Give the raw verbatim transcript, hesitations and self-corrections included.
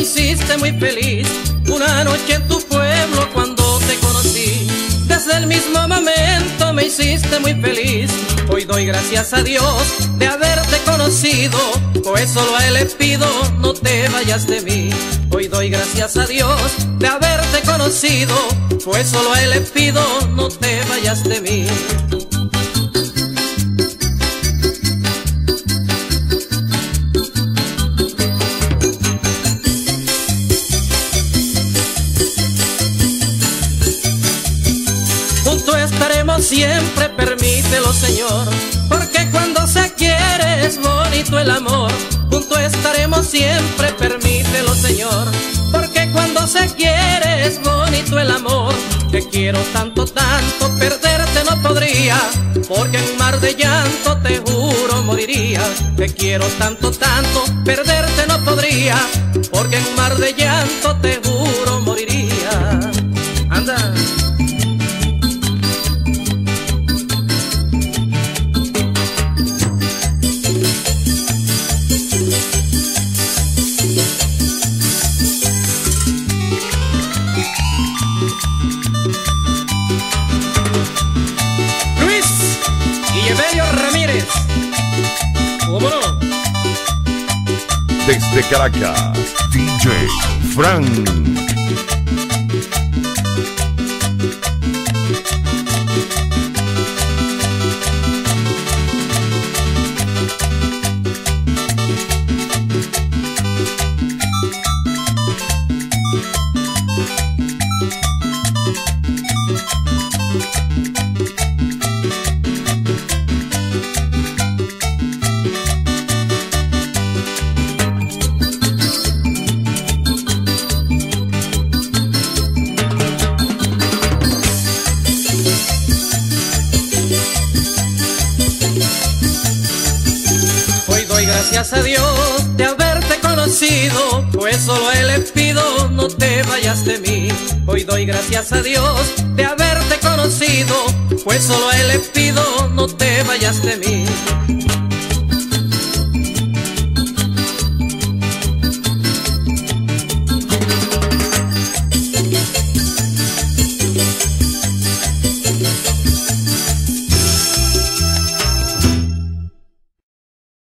hiciste muy feliz una noche en tu pueblo cuando te conocí. Desde el mismo momento me hiciste muy feliz. Hoy doy gracias a Dios de haberte conocido, pues solo a Él le pido no te vayas de mí. Hoy doy gracias a Dios de haberte conocido, pues solo a Él le pido no te vayas de mí. Juntos estaremos siempre, permítelo, Señor, porque cuando se quiere es bonito el amor. Juntos estaremos siempre, permítelo, Señor, porque cuando se quiere es bonito el amor. Te quiero tanto, tanto, perderte no podría, porque en un mar de llanto te juro moriría. Te quiero tanto, tanto, perderte no podría, porque en un mar de llanto te juro moriría. Anda. Ramírez, ¿cómo no? Desde Caracas, D J Fran. Gracias a Dios de haberte conocido, pues solo a Él le pido no te vayas de mí. Hoy doy gracias a Dios de haberte conocido, pues solo a Él le pido no te vayas de mí.